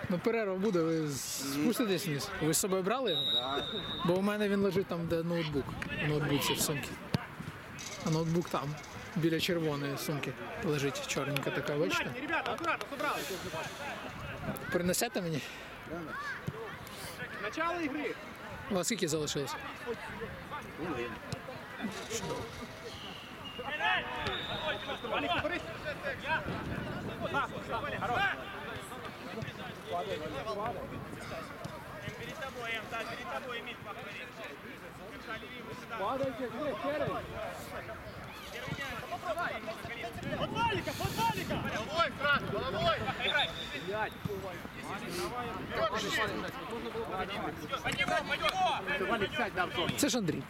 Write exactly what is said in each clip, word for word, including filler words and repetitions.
Ну перерва буде, ви спуститесь вниз. Ви з собою брали його? Да. Бо у мене він лежить там, де ноутбук. У ноутбуці в сумці. А ноутбук там, біля червоної сумки лежить, чорненька така, бачите? Ребята, аккуратно, собрали. Принесете мені? Начало ігри. У вас скільки залишилось? Валік, борись. Хорош. Перед тобой, Эм, да, перед тобой, Эмиль, повтори. Падайте, через. От Валіка, от Валіка! Головой, Франк, головой! Играй! Под него, под него! Валік, сядь, дам зону. Це ж Андрій.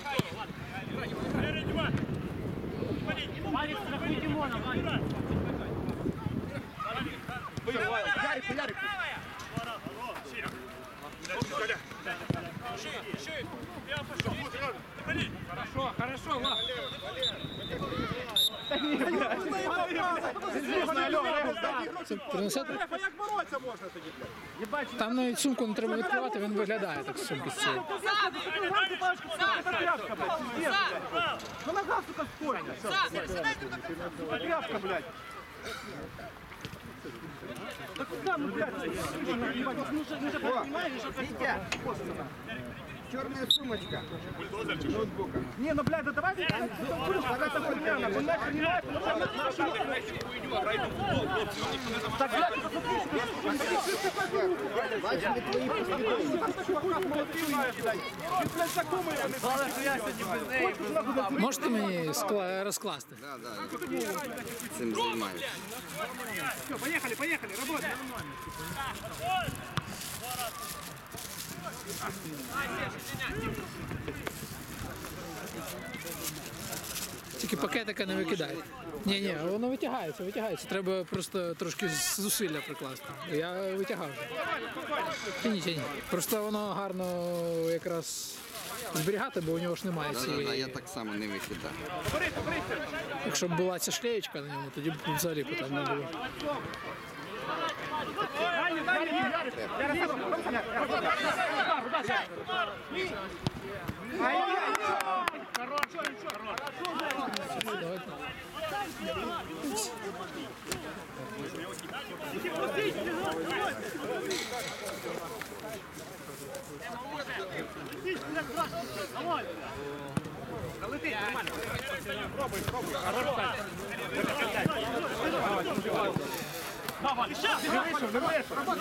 Валік, страхуй Дімона, Валік. Ярику, Ярику. Хорошо, хорошо, Ла. Це принесете? Як боротися можна тоді? Там навіть сумку не треба відкривати, він виглядає так з сумки з цієї. Ну нога, сука, спорня. Тряпка, блядь. Да куда, ну, блядь? Ну же понимаешь, что Витя, черная сумочка. Ноутбука. Не, ну, блядь, да давай, какая-то хуйня, нахуй, нахуй, не нахуй, так, блядь, Бачили твої послідовності. Можете мені скла- розкласти? Да, да. Цим займаюся. все, поехали, поехали, работаем. Тільки пакетика не викидай. Ні, ні, воно витягається, витягається. Треба просто трошки зусилля прикласти. Я витягав. Тяні, тяні. Просто воно гарно якраз зберігати, бо у нього ж немає Да, да, да, цієї. я так само не викидаю. Якщо б була ця шлеєчка на ньому, тоді б взагалі питань не було. Давайте. Залетить, нормально. Пробуй, пробуй. Давай, сейчас! Не вышел, не вышел!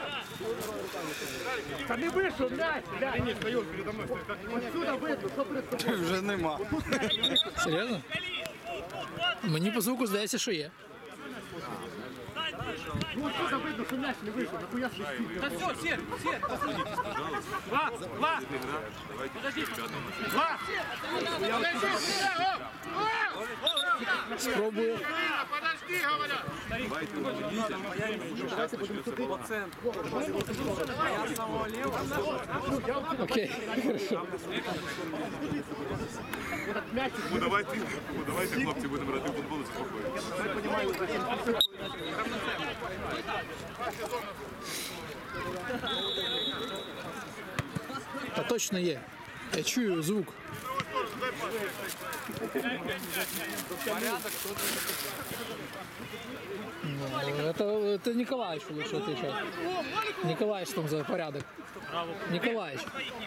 Та не вийшов, блядь! Блядь, стою передо мною. Отсюда видно, що перед Вже нема. Серйозно? Мені по звуку здається, що є. Ну отсюда видно, що м'яч не вийшов, нахуя свистить. Та все, Сер, Сер, Влад, Влад! Подожди, Влад! Спробую. Подожди, говорят! Окей, хорошо. Ну давайте, ну давайте, хлопці, будемо грати в футбол і спокійно. Та точно є. Я чую звук. Ну, это, это Николаевич лучше отвечает. Николаевич там за порядок. Николаевич.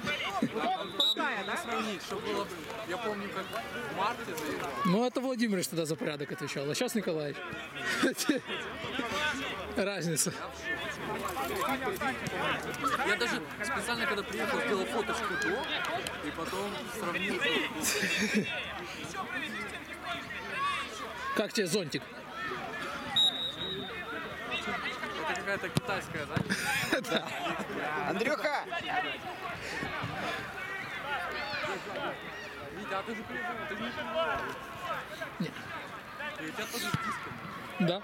Я помню, как в марте заиграл. Ну это Владимирович тогда за порядок отвечал, а сейчас Николаевич. Разница. Я даже специально, когда приехал, сделал фоточку до и потом сравнил. Как тебе зонтик? Это какая-то китайская, да? Андрюха! Витя, а ты же приезжал, ты же не понимаешь. Нет. И у тебя тоже с диском. Да.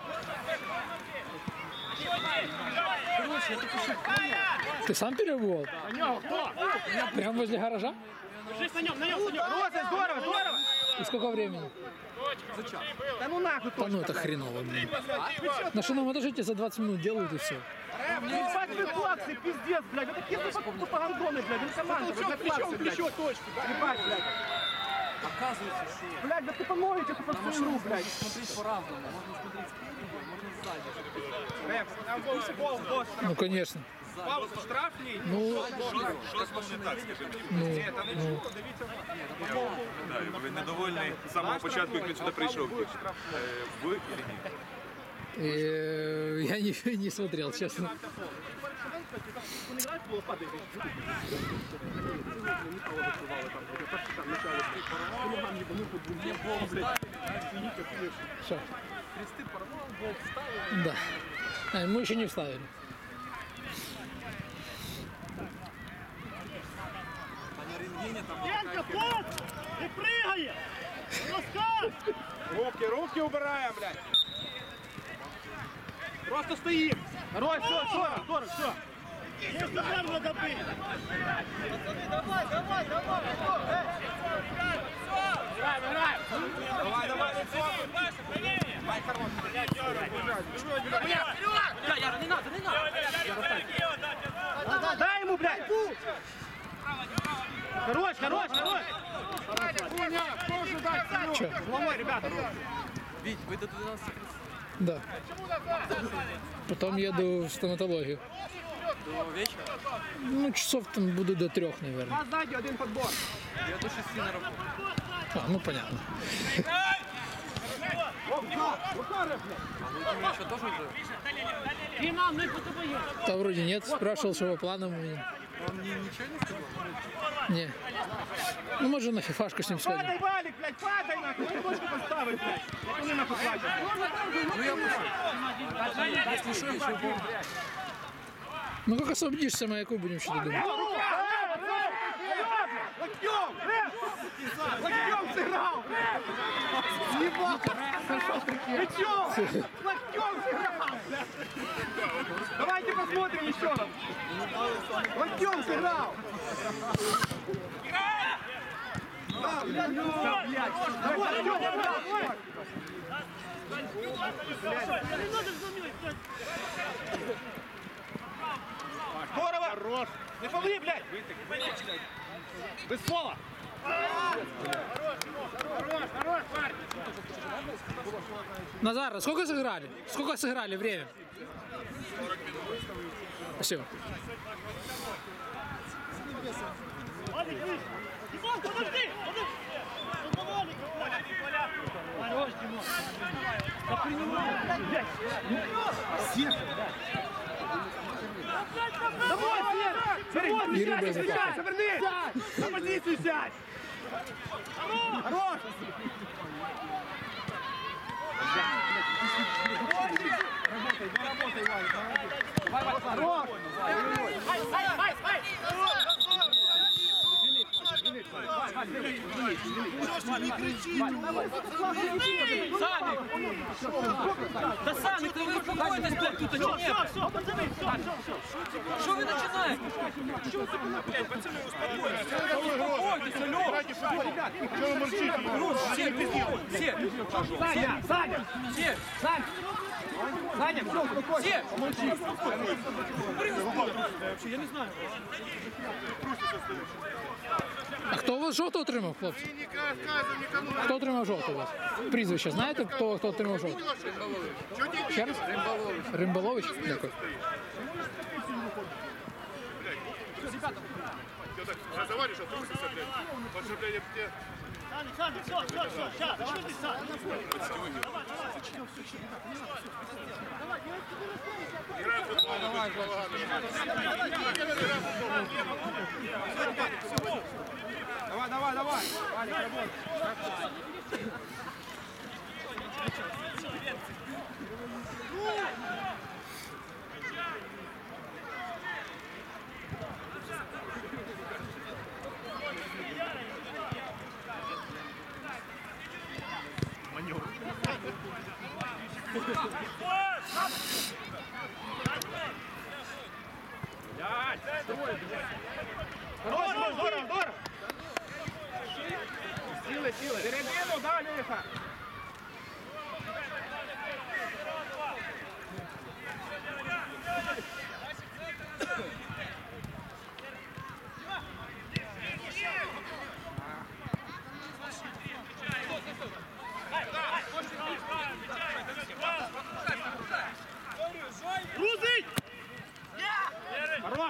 Короче, это еще Ты сам перебывал? На нього, хто? Прямо возле гаража? Держись на ньому, на ньому, на ньому. Роза, здорово, здорово! И сколько времени? За час. Та ну нахуй Та ну это хреново, блин. На что нам одолжите за двадцать минут делают и все. Ебать вы плаксы, пиздец, блядь. Это какие тупо гандоны, блядь. Вы команда, вы на плаксы, блядь. Ебать, блядь. Оказывается, что Блядь, да тупо ноете, тупо в свою игру, блядь. смотреть по-разному. Можно смотреть спереди, можно сзади. Нам больше гол, гол. Ну конечно. Штраф не. Ну, Жорстко не так, скажімо. ну, ну. Да, і ви недовольний з самого початку, як він сюди прийшов. Е, Ви чи ні? Э, Я не, не смотрел, честно. Что? Кресты порвал, гол вставил. Да. А, мы еще не вставили. А на рентгене там Янка, пот! Не пригає! Розказ! Руки, руки убираем, блядь. Просто стоим. Рой, все, сорок, сорок, все. Є удар надо бити! Давай, давай, давай. Играем, играем. Давай, давай, Да, Яра, не надо, не надо. дай ему, блядь. Хорош, хорош, хорош. Че? Ломой, ребята. Вить, вы до двенадцати Да. Потом еду в стоматологию. до вечера. Ну, часов там буду до трех, наверное. Два сзади, один подбор. Я до шести на работу. А, ну понятно. А вы еще тоже уже? І нам не потобоє! Да вроде нет. Спрашивал, что по планам у меня. Он мне ничего не сказал? Не. Ну, может, на фифашку с ним сходим. Падай, Валик, блядь, падай, нахуй. Ну, точку поставить, блядь. Вот они нахуй платят. Ну я бы... Если что, еще бомб. Ну, как освободишься, маяку будем что-то думать. Локтем! Локтем сыграл! Ебать! Ты чё? Локтем сыграл! Давайте посмотрим еще раз. Локтем сыграл! Да, блядь, да, блядь. Давай, локтем сыграл! Здорово! Хорош! Не помни, блядь! Без слова! Назар, сколько сыграли? Сколько сыграли время? Спасибо. Димон, подожди! Подожди! Хорош, Димон! Да принимай! Давай, Сер! Давай, Бери сядь, без сядь, запаха. повернись! На позицию сядь! Хорош! Работай, работай, Ваня, давай, Ваня, хорош! Ай, ай, ай, ай! Самик! Да Самик, ты вы успокойтесь, блядь, тут, а че нет? Все, пацаны, все, все, все! Что вы начинаете? Успокойтесь, алло! Все, все, Саня, Саня! все, Саня! Саня, все, успокойся! все! А хто у вас жовтого отримав, хлопці? Не розказуй нікому! Хто отримав жовтого у вас? Прізвище знаєте, хто, хто отримав жовтий? Чого ти Ще раз? Римбалович. Дякую. Разговариваешь, а трусишься, блядь. Потому что, блядь, я тебе... Саня, Саня, все, все, все, сейчас, что ты, Саня? Играем в футбол, давай, Давай, давай, давай! Ваня, работай! Здорово, здорово, здорово! Силы, силы! Середину, да, Леха?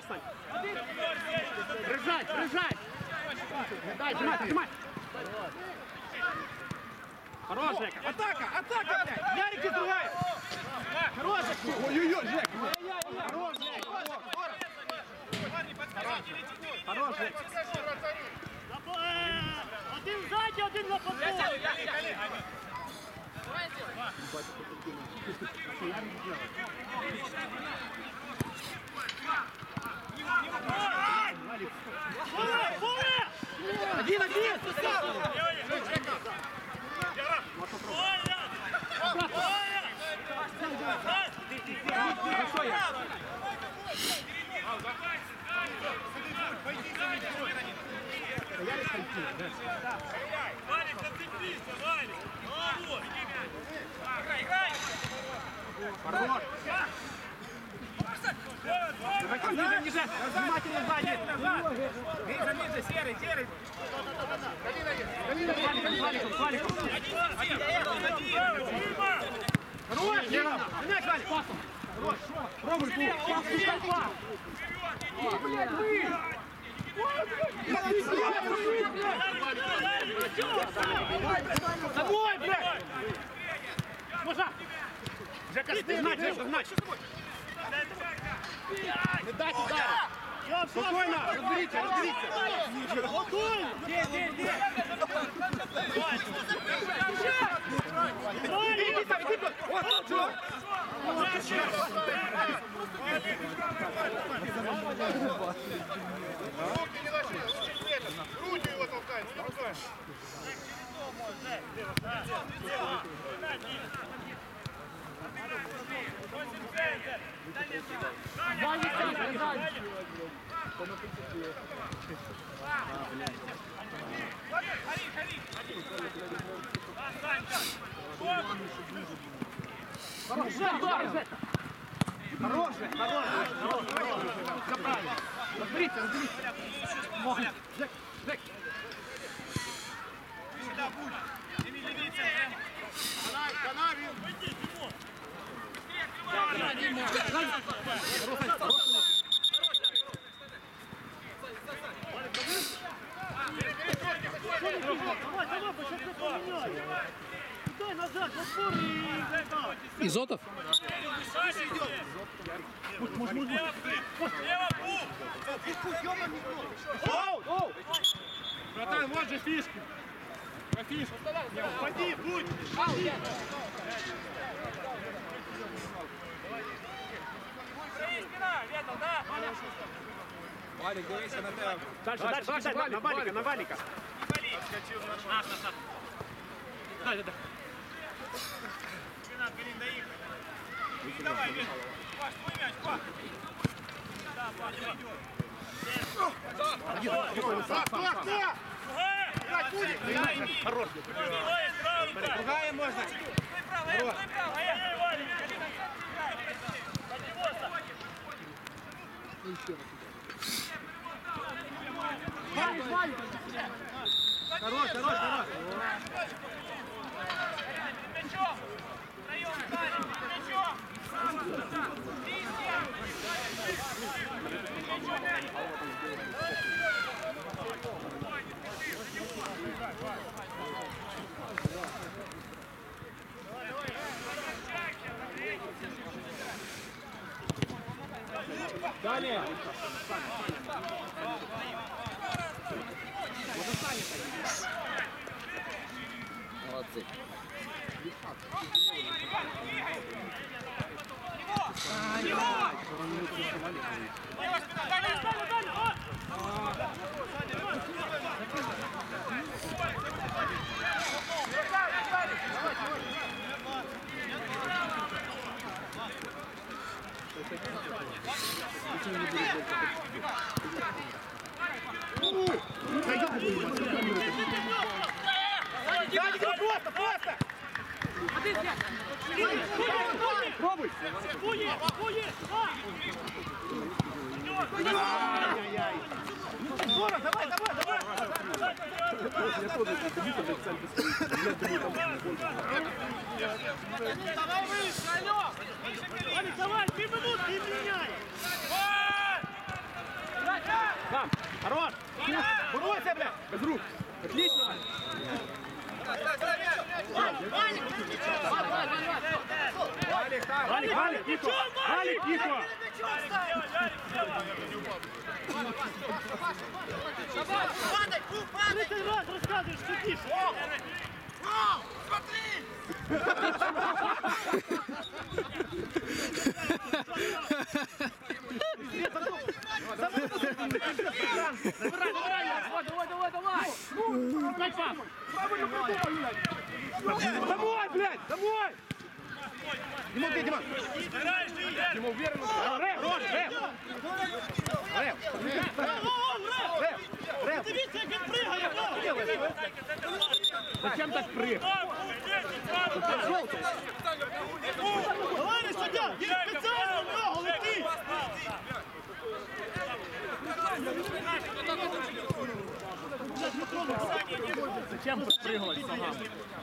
Сань. Прижать, прижать. Дай, тримай, тримай. Хорош, Жека. Атака, атака, блядь. Ярик из другая. Хорош, Жека. Ой-ой-ой, Жек. Хорош, Жек. Хорош, Жек. Один сзади, один на подбор. Один, один! Валик, зацепись, Валик! Вот! Играй, играй! Хорош! Ниже, ниже! Внимательно сзади! Ниже, ниже, серый, серый! Валиком, валиком, валиком! Хорош! Мяч, Валик! Хорош! Пробуй, пул! Блядь, вы! Домой, блядь! Можно! Жека, знать, Жека, знать! Не дайте удар! Спокойно! Разберите, разберите! Спокойно! Где, где, где? Иди там, иди там! Вот, что? Руки не нашли, руки его толкают, толкают. Хорош, хорош, хорош, хорош, все правильно. Разберите, разберите. Можно. Жек, Жек. Сюда будь! Леви, леви, центр! Канай, канай. Дай назад, подбор и... Изотов? Братан, вот же фишки. Фишки. Ходи, будь. Спина, Ветл, да? Валік, дивися на тебе. Дальше, дальше, дальше, на Валика, на Валика. Наш, наш, наш. Дай, дай, дай. Спина, Галин, доехай. И давай, Ветл. Паш, твой мяч, Паш. Да, Паш, идет. Хорош. Другая можно. Стой право, стой право. Эй, Валик, Галин, Валик, Валик. Хорош, хорош, хорош. мячом. Втроем встанем, мячом. Далее. Молодцы. Просто, просто! Пробуй! Хуе, хуе, Ай-яй-яй! Скоро, давай, давай, давай! давай выше, алло! Валик, давай, три минуты и меняй! Тихо! Третий раз розказуєш, що тише. Забирай, забирай! Давай, давай, давай! Дай пас! Домой, блядь! Домой! Димон, где, Димон? Димон, уверенно! Рэп, Рож, рэп! Рэп! Рэп! Рэп! Дивіться, як він пригає. Зачем так прыг? Товариш суддя, він спеціально в нього летить. Зачем подпрыгивать ногам?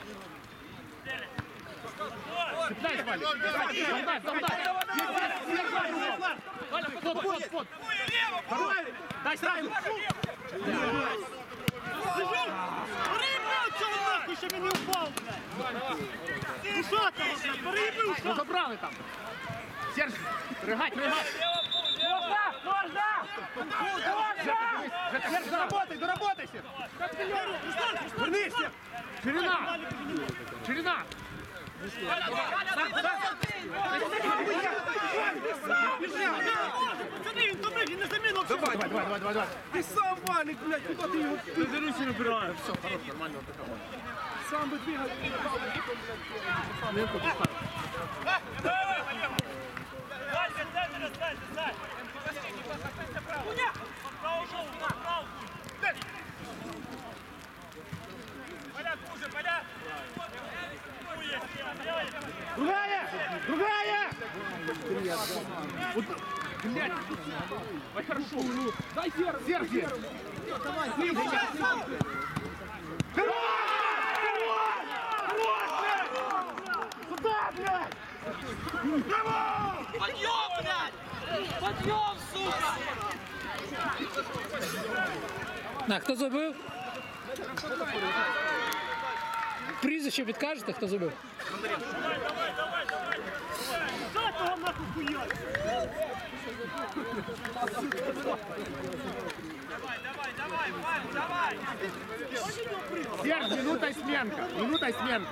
Цепляй, Валя! Солдат, солдат! Валя, под, под, под! Дай сразу! Перебив цього нахуй, щоб він не впав, блядь. Ушатого, блядь, перебив Ну ушатого. забрали там! Серж, рыгать, рыгать! Можно, можно! Можно! Серж, доработай, доработай, Серж! Вернись, Серж! Ширина! Ширина! Пацани, він тобі, він не замінив. Давай, давай, давай, давай, давай! Ти сам валік, блядь, куди ти його? Ты за руки набираешь. Все, хорош, нормально. Сам би двигав. Другая! Другая! Вот, блядь! Ой, хорошо! Дай Серж! Серж! Давай! Сюда, блядь! Подъем, блядь! Подъем, сука! На, хто забив? Прізвище підкажете, хто забив? Що того нахуй хуйот? Серж, минута и сменка! Минута и сменка!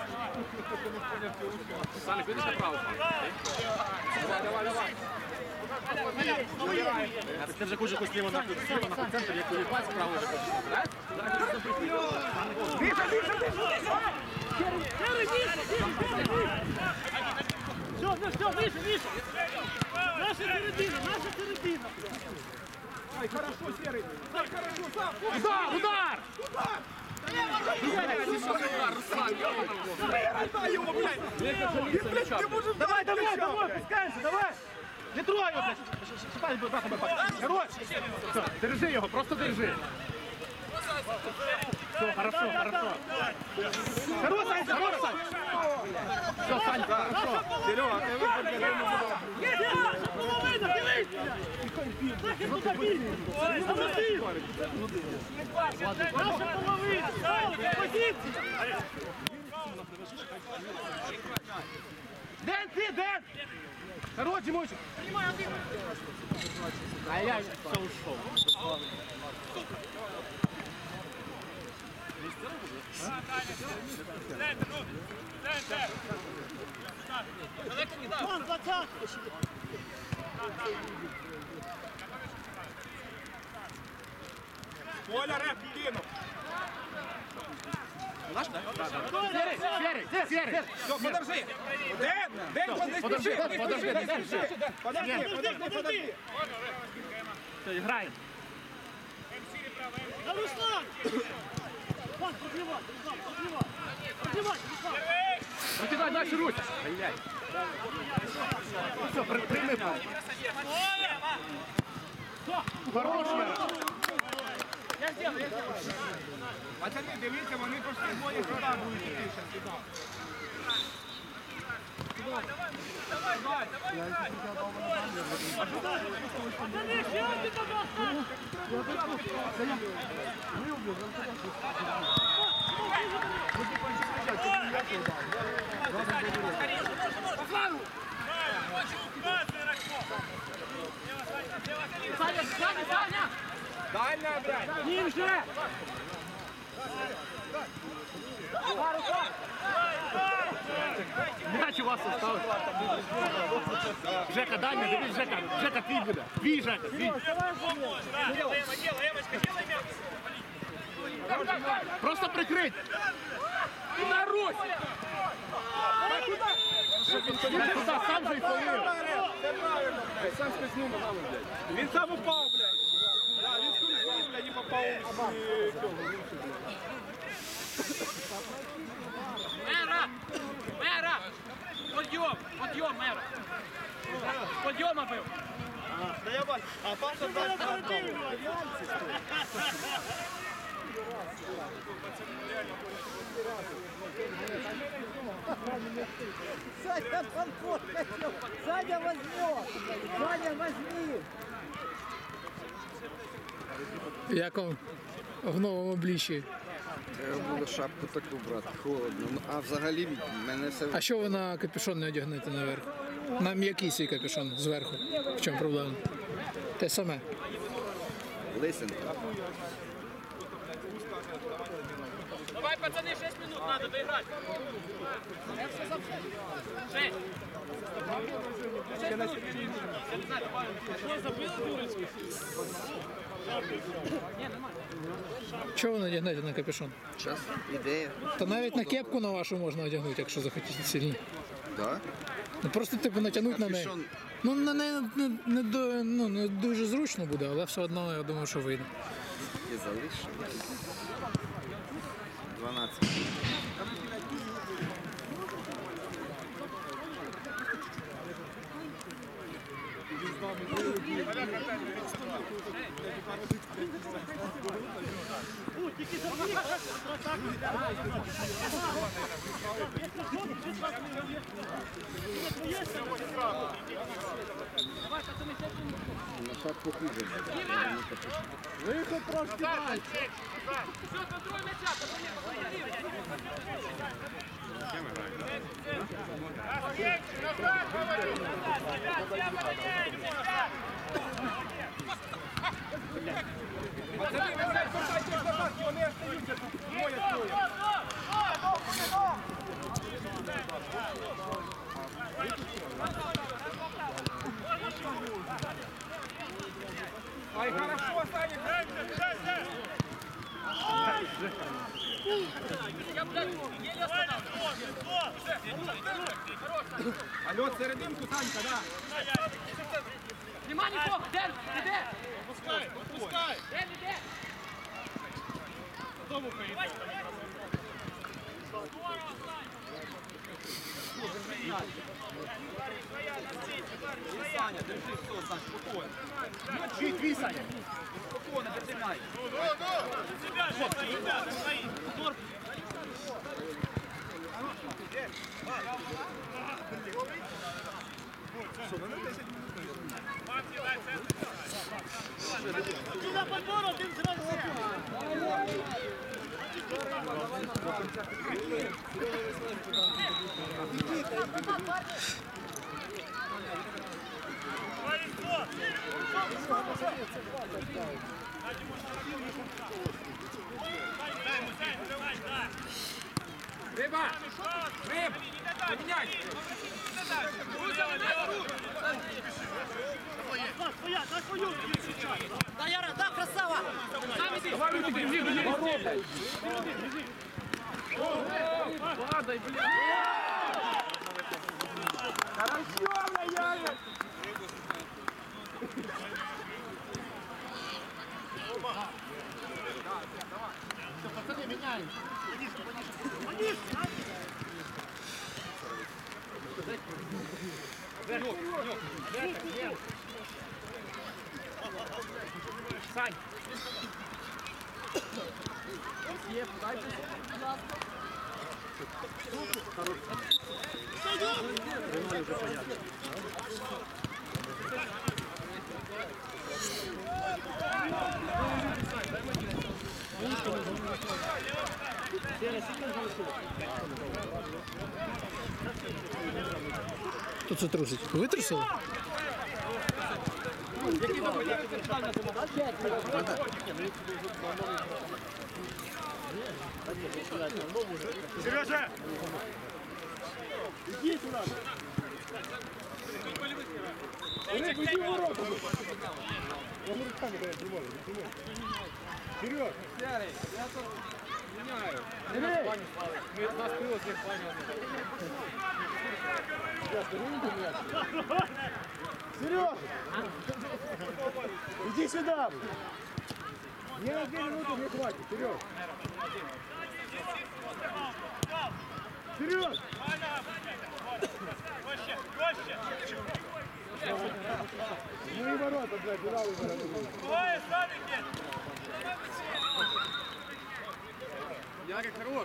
Саня, видишь направо? Ты же кучу слева нахуй, слева нахуй, центр, я кулебать, справа уже. Миша, Миша, Миша! Все, ну все, выше, выше! Наша середина, наша середина! Удар, удар! Давай, давай, давай, пускайся, давай! Не трогай его, блядь! Шипай, брат, брат, Хорош! Все, держи его, просто держи! Все, хорошо, хорошо! Хорош, Сань, хорош, Сань! Все, Сань, хорошо! Серега, ты Наша половина, дивись! Так і туди бій! Замотив! Наша половина! Стали, позиції! Дэн, ты, Дэн! Хорош, Димочек! Ай-яй, все ушел. Вон, двадцятка! Оля, рэп, кинул! Наш, да? Серый, серый, серый! Все, подожди! Дэн, Дэн, подожди, подожди, подожди, подожди, Подожди, подожди! Все, играем. На Руслан! Вон, пробивай, Руслан, пробивай! Пробивай, Руслан! Покидай дальше руки. Ай-яй. Все, при, прими пас. Хорош, я сделаю, я сделаю. Пацани, дивіться, вони пошли двоє сюди будуть йти ще сюди. Пацани, ще один побросок! Саня, Саня! Дальня, блядь! Ним же! Мяч у вас осталось. Жека, дальня, дивись, Жека. Жека, твій буде. Твій, Жека, твій. Просто прикрить. На Русь! Він туди сам же й повів. Сам скользнув ногами, блядь. Він сам упав, блядь. Да, він скользнув, блядь, і попав в цього. Мера! Мера! Подъем! Подъем, Мера! Подъема был! Да я бачу. А паша дальше. Саня, подход хотел. Саня возьмет. Саня, возьми. Як вам в новому обличчі? Треба було шапку таку брати, холодно. Ну, а взагалі мене все А що ви на капюшон не одягнете наверх? На м'який свій капюшон зверху. В чому проблема? Те саме. лисенко. Давай, пацаны, шесть минут надо доиграть. шесть. шесть минут. Я не знаю, добавим. Что, забыла, дурочка? Не, нормально. Чого ви не одягнете на капюшон? Час, ідея. Та навіть на кепку на вашу можна одягнути, якщо захотіти сильно. Да? Ну просто типу натягнути на неї. Капюшон. Ну на неї не, не, до- ну, не дуже зручно буде, але все одно я думаю, що вийде. І залишилось. дванадцять. На шаг похуже. Виход трошки далі. Все, контроль мяча, пацаны, контролируй. Пацани, ви знаєте, повертайте їх назад, вони остаються тут. Двоє стоять. Ай, хорошо, Саня. Я, блядь, еле останавливаюсь. Алло, серединку, Санька, да. Внимание, Бог, Дэн, иди! Пускай, пускай! Дэн, иди! Твій, твій, Саня. Риба! Риб! Поменяй! Да, Яра, да, красава. Сам иди! Давай, Рудик, бежи, бежи. Падай, блядь! Хорошо, Яра. Сань! Хто це трусить? Ви трусили? Сережа! Иди сюда! Олег, иди в ворота! Я говорю, руками давай, прямой, прямой. Вперед! Я тут меняю. Андрей! Мы нас привез всех понял. Сережа! Иди сюда! Мне на две минуты не хватит, вперед! Вперед! Ну и ворота, блядь, правый ворота. Ярик хорош.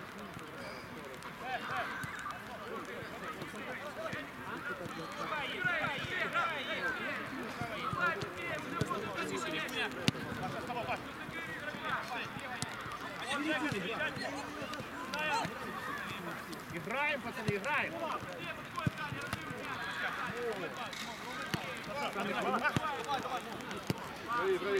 Играем, пацаны, играем! Праві, праві.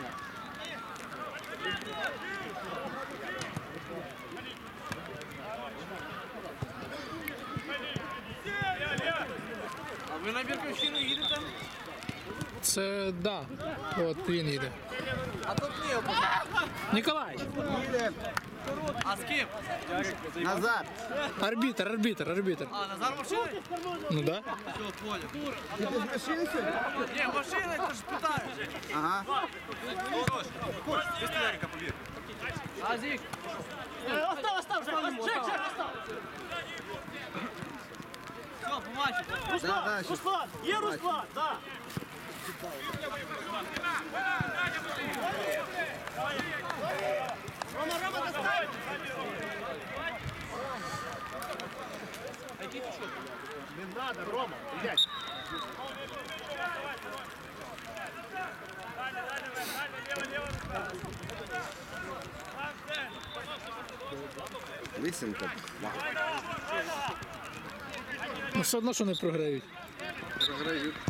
А ви на Бірківщину їдете? Це да. От він їде. А тут ні. Ніколай! А з ким? Назад! Арбітр, арбітр, арбітр. А, Назар машини? Ну да. Все, понял. Ти без машини сьогодні? Ні, машини, це ж питаю. Ага. Без Ярика, повір. А Зік? Остав, остав, Жек, Жек, остав. Все, побачите. Да, да, щас. Руслан! Є Руслан, да! Рома, Рома, достань. Не надо, Рома, блядь! Лисенко. Ну все одно, що не програють. Програють.